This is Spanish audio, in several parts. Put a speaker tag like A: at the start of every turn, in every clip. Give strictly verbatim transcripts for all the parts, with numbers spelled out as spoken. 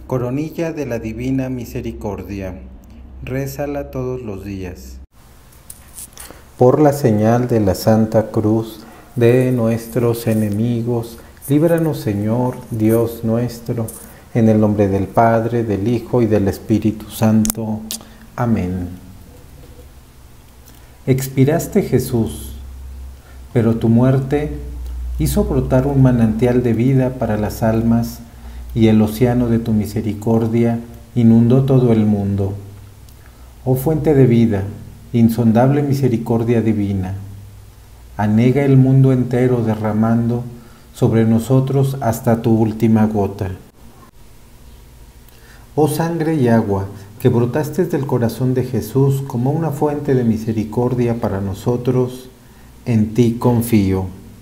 A: Coronilla de la Divina Misericordia, rézala todos los días. Por la señal de la Santa Cruz de nuestros enemigos, líbranos, Señor, Dios nuestro, en el nombre del Padre, del Hijo y del Espíritu Santo. Amén. Expiraste, Jesús, pero tu muerte hizo brotar un manantial de vida para las almas, y el océano de tu misericordia inundó todo el mundo. Oh fuente de vida, insondable misericordia divina, anega el mundo entero derramando sobre nosotros hasta tu última gota. Oh sangre y agua, que brotaste del corazón de Jesús como una fuente de misericordia para nosotros, en ti confío.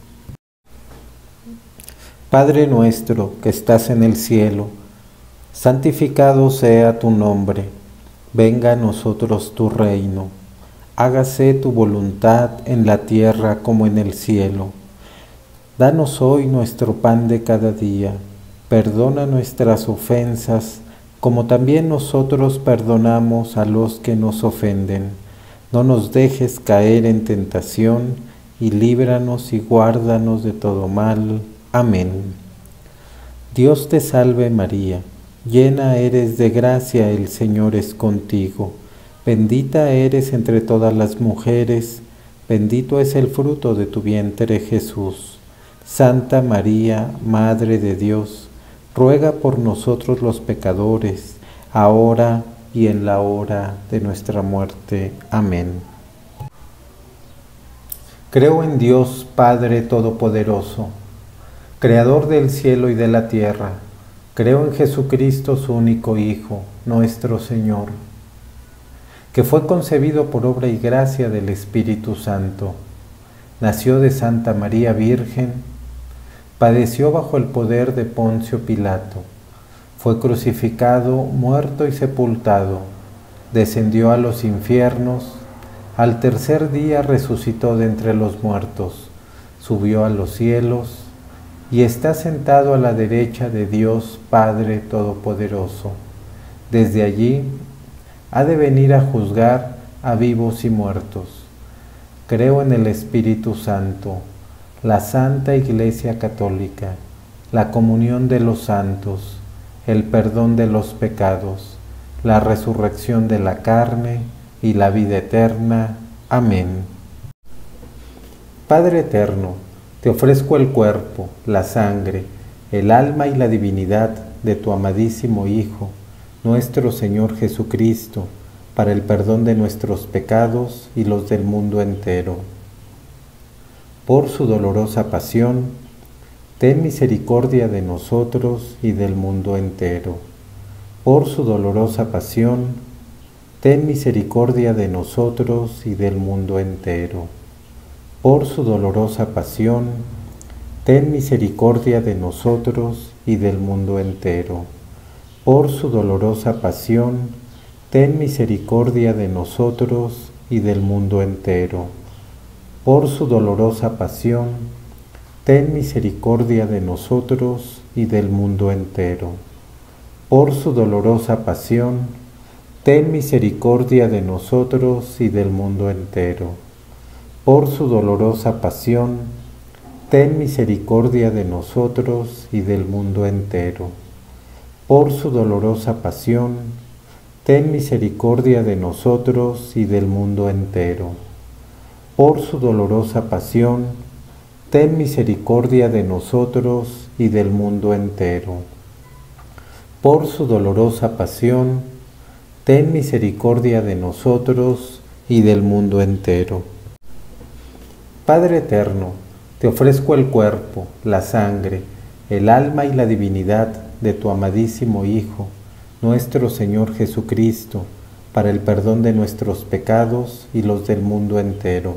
A: Padre nuestro que estás en el cielo, santificado sea tu nombre, venga a nosotros tu reino, hágase tu voluntad en la tierra como en el cielo. Danos hoy nuestro pan de cada día, perdona nuestras ofensas, como también nosotros perdonamos a los que nos ofenden. No nos dejes caer en tentación, y líbranos y guárdanos de todo mal. Amén. Dios te salve María, llena eres de gracia, el Señor es contigo. Bendita eres entre todas las mujeres, bendito es el fruto de tu vientre Jesús. Santa María, Madre de Dios, ruega por nosotros los pecadores, ahora y en la hora de nuestra muerte. Amén. Creo en Dios Padre Todopoderoso, Creador del cielo y de la tierra. Creo en Jesucristo, su único Hijo, nuestro Señor, que fue concebido por obra y gracia del Espíritu Santo. Nació de Santa María Virgen, padeció bajo el poder de Poncio Pilato, fue crucificado, muerto y sepultado, descendió a los infiernos, al tercer día resucitó de entre los muertos, subió a los cielos, y está sentado a la derecha de Dios Padre Todopoderoso. Desde allí ha de venir a juzgar a vivos y muertos. Creo en el Espíritu Santo, la Santa Iglesia Católica, la comunión de los santos, el perdón de los pecados, la resurrección de la carne y la vida eterna. Amén. Padre eterno, te ofrezco el cuerpo, la sangre, el alma y la divinidad de tu amadísimo Hijo, nuestro Señor Jesucristo, para el perdón de nuestros pecados y los del mundo entero. Por su dolorosa pasión, ten misericordia de nosotros y del mundo entero. Por su dolorosa pasión, ten misericordia de nosotros y del mundo entero. Por su dolorosa pasión, ten misericordia de nosotros y del mundo entero. Por su dolorosa pasión, ten misericordia de nosotros y del mundo entero. Por su dolorosa pasión, ten misericordia de nosotros y del mundo entero. Por su dolorosa pasión, ten misericordia de nosotros y del mundo entero. Por su dolorosa pasión, ten misericordia de nosotros y del mundo entero. Por su dolorosa pasión, ten misericordia de nosotros y del mundo entero. Por su dolorosa pasión, ten misericordia de nosotros y del mundo entero. Por su dolorosa pasión, ten misericordia de nosotros y del mundo entero. Padre eterno, te ofrezco el cuerpo, la sangre, el alma y la divinidad de tu amadísimo Hijo, nuestro Señor Jesucristo, para el perdón de nuestros pecados y los del mundo entero.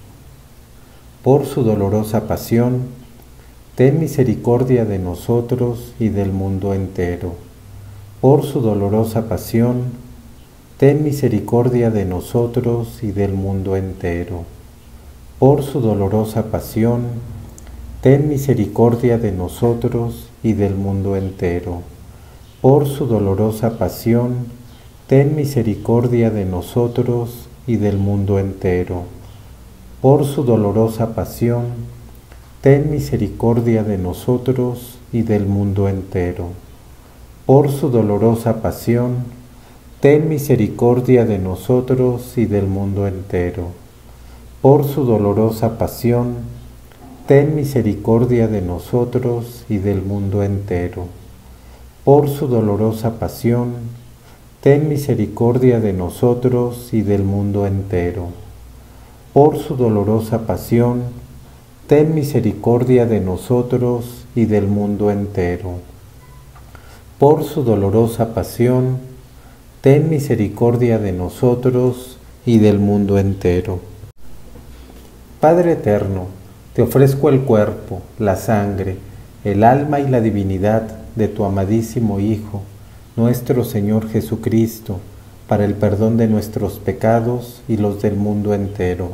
A: Por su dolorosa pasión, ten misericordia de nosotros y del mundo entero. Por su dolorosa pasión, ten misericordia de nosotros y del mundo entero. Por su dolorosa pasión, ten misericordia de nosotros y del mundo entero. por su dolorosa pasión, ten misericordia de nosotros y del mundo entero. Por su dolorosa pasión, ten misericordia de nosotros y del mundo entero. Por su dolorosa pasión, ten misericordia de nosotros y del mundo entero. Por su dolorosa pasión, ten misericordia de nosotros y del mundo entero. Por su dolorosa pasión, ten misericordia de nosotros y del mundo entero. Por su dolorosa pasión, ten misericordia de nosotros y del mundo entero. Por su dolorosa pasión, ten misericordia de nosotros y del mundo entero. Padre eterno, te ofrezco el cuerpo, la sangre, el alma y la divinidad de tu amadísimo Hijo, nuestro Señor Jesucristo, para el perdón de nuestros pecados y los del mundo entero.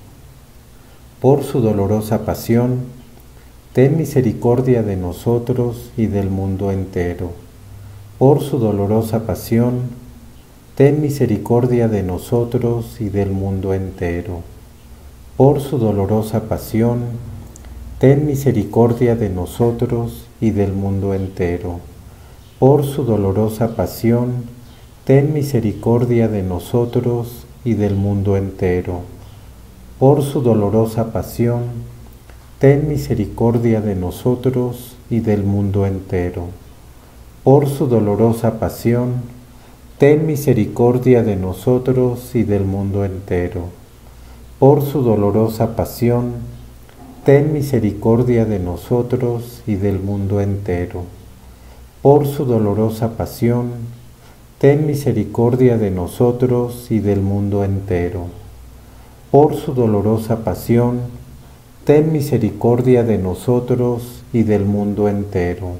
A: Por su dolorosa pasión, ten misericordia de nosotros y del mundo entero. Por su dolorosa pasión, ten misericordia de nosotros y del mundo entero. Por su dolorosa pasión, ten misericordia de nosotros y del mundo entero. Por su dolorosa pasión, ten misericordia de nosotros y del mundo entero. Por su dolorosa pasión, ten misericordia de nosotros y del mundo entero. Por su dolorosa pasión, ten misericordia de nosotros y del mundo entero. Por su dolorosa pasión, ten misericordia de nosotros y del mundo entero. Por su dolorosa pasión, ten misericordia de nosotros y del mundo entero. Por su dolorosa pasión, ten misericordia de nosotros y del mundo entero.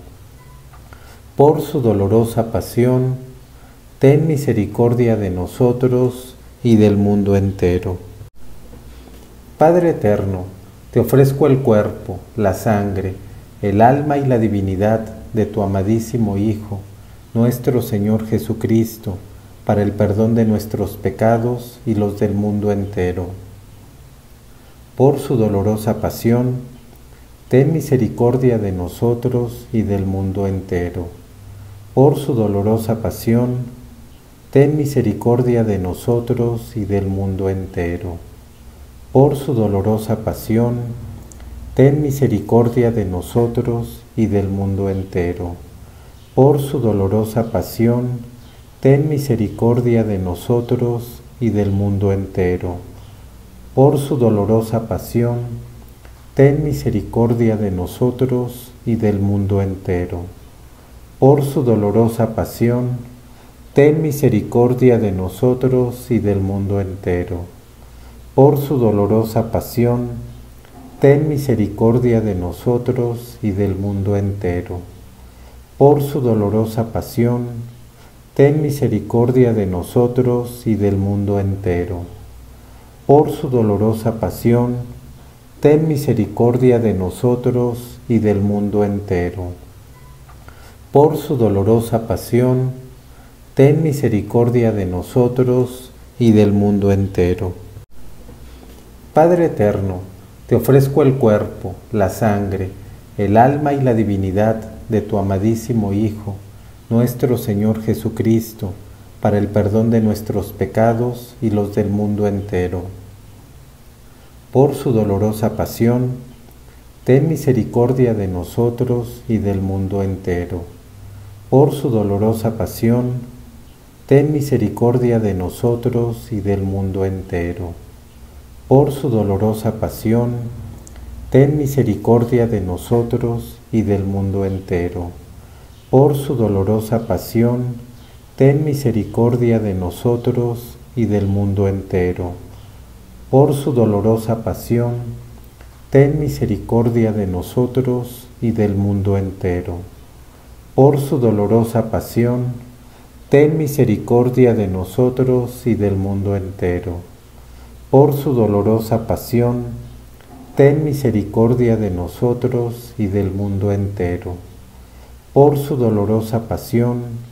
A: Por su dolorosa pasión, ten misericordia de nosotros y del mundo entero. Padre eterno, te ofrezco el cuerpo, la sangre, el alma y la divinidad de tu amadísimo Hijo, nuestro Señor Jesucristo, para el perdón de nuestros pecados y los del mundo entero. Por su dolorosa pasión, ten misericordia de nosotros y del mundo entero. Por su dolorosa pasión, ten misericordia de nosotros y del mundo entero. Por su dolorosa pasión, ten misericordia de nosotros y del mundo entero. Por su dolorosa pasión, ten misericordia de nosotros y del mundo entero. Por su dolorosa pasión, ten misericordia de nosotros y del mundo entero. Por su dolorosa pasión, ten misericordia de nosotros y del mundo entero. Por su dolorosa pasión, ten misericordia de nosotros y del mundo entero. Por su dolorosa pasión, ten misericordia de nosotros y del mundo entero. Por su dolorosa pasión, ten misericordia de nosotros y del mundo entero. Por su dolorosa pasión, ten misericordia de nosotros y del mundo entero. Padre eterno, te ofrezco el cuerpo, la sangre, el alma y la divinidad de tu amadísimo Hijo, nuestro Señor Jesucristo, para el perdón de nuestros pecados y los del mundo entero. Por su dolorosa pasión, ten misericordia de nosotros y del mundo entero. Por su dolorosa pasión, ten misericordia de nosotros y del mundo entero. Por su dolorosa pasión, ten misericordia de nosotros y del mundo entero. Por su dolorosa pasión, ten misericordia de nosotros y del mundo entero. Por su dolorosa pasión, ten misericordia de nosotros y del mundo entero. Por su dolorosa pasión, ten misericordia de nosotros y del mundo entero. Por su dolorosa pasión, ten misericordia de nosotros y del mundo entero. Por su dolorosa pasión,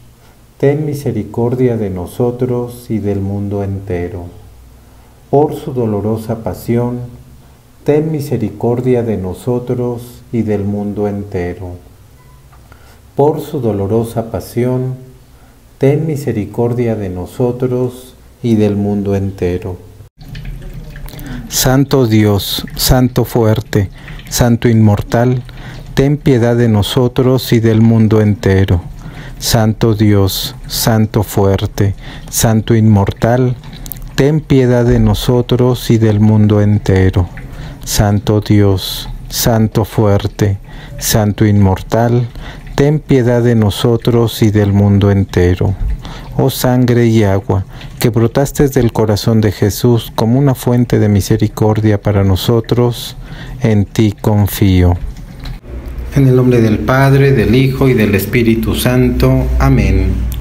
A: ten misericordia de nosotros y del mundo entero. Por su dolorosa pasión, ten misericordia de nosotros y del mundo entero. Por su dolorosa pasión, ten misericordia de nosotros y del mundo entero. Santo Dios, Santo fuerte, Santo inmortal, ten piedad de nosotros y del mundo entero. Santo Dios, Santo fuerte, Santo inmortal, ten piedad de nosotros y del mundo entero. Santo Dios, Santo fuerte, Santo inmortal, ten piedad de nosotros y del mundo entero. Oh sangre y agua, que brotaste del corazón de Jesús como una fuente de misericordia para nosotros, en ti confío. En el nombre del Padre, del Hijo y del Espíritu Santo. Amén.